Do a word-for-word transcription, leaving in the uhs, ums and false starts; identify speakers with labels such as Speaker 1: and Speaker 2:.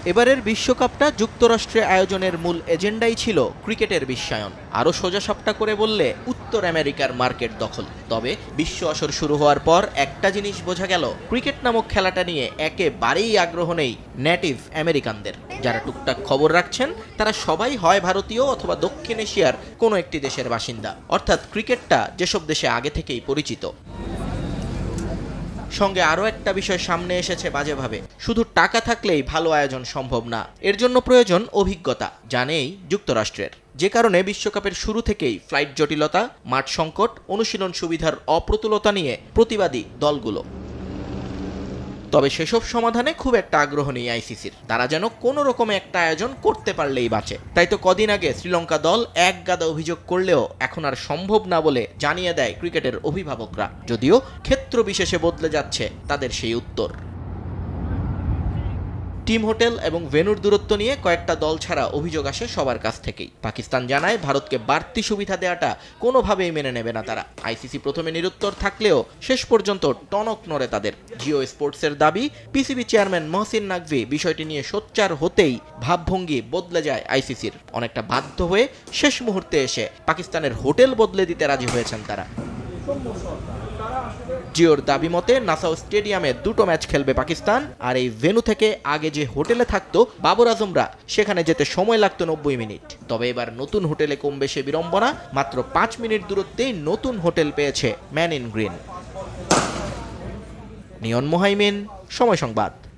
Speaker 1: এবারের বিশ্বকাপটা যুক্তরাষ্ট্রে আয়োজনের মূল এজেন্ডাই ছিল ক্রিকেটের বিশ্বায়ন। আরও সোজাসাপটা করে বললে উত্তর আমেরিকার মার্কেট দখল। তবে বিশ্ব আসর শুরু হওয়ার পর একটা জিনিস বোঝা গেল, ক্রিকেট নামক খেলাটা নিয়ে একেবারেই আগ্রহ নেই নেটিভ আমেরিকানদের। যারা টুকটাক খবর রাখছেন তারা সবাই হয় ভারতীয় অথবা দক্ষিণ এশিয়ার কোনো একটি দেশের বাসিন্দা, অর্থাৎ ক্রিকেটটা যেসব দেশে আগে থেকেই পরিচিত। সঙ্গে আরও একটা বিষয় সামনে এসেছে বাজেভাবে, শুধু টাকা থাকলেই ভালো আয়োজন সম্ভব না, এর জন্য প্রয়োজন অভিজ্ঞতা, জানেই যুক্তরাষ্ট্রের। যে কারণে বিশ্বকাপের শুরু থেকেই ফ্লাইট জটিলতা, মাঠ সংকট, অনুশীলন সুবিধার অপ্রতুলতা নিয়ে প্রতিবাদী দলগুলো। তবে সেসব সমাধানে খুব একটা আগ্রহ নেই আইসিসির। তারা যেন কোনো রকমে একটা আয়োজন করতে পারলেই বাঁচে। তাই তো কদিন আগে শ্রীলঙ্কা দল এক গাদা অভিযোগ করলেও এখন আর সম্ভব না বলে জানিয়ে দেয় ক্রিকেটের অভিভাবকরা, যদিও ক্ষেত্র বিশেষে বদলে যাচ্ছে তাদের সেই উত্তর। টিম হোটেল এবং ভেন্যুর দূরত্ব নিয়ে কয়েকটা দল ছাড়া অভিযোগ আসে সবার কাছ থেকেই। পাকিস্তান জানায় ভারতকে বাড়তি সুবিধা দেওয়াটা কোনোভাবেই মেনে নেবে না তারা। আইসিসি প্রথমে নিরুত্তর থাকলেও শেষ পর্যন্ত টনক নড়ে তাদের। জিও স্পোর্টসের দাবি, পিসিবি চেয়ারম্যান মহসিন নাকভি বিষয়টি নিয়ে সোচ্চার হতেই ভাবভঙ্গি বদলে যায় আইসিসির। অনেকটা বাধ্য হয়ে শেষ মুহূর্তে এসে পাকিস্তানের হোটেল বদলে দিতে রাজি হয়েছেন তারা। জিওর দাবি মতে নাসাউ স্টেডিয়ামে দুটো ম্যাচ খেলবে পাকিস্তান, আর এই ভেন্যু থেকে আগে যে হোটেলে থাকতো বাবর আজমরা, সেখানে যেতে সময় লাগতো নব্বই মিনিট। তবে এবার নতুন হোটেলে কমবে সে বিড়ম্বনা, মাত্র পাঁচ মিনিট দূরত্বেই নতুন হোটেল পেয়েছে man in green. Niyon Mohaimin, সময় সংবাদ।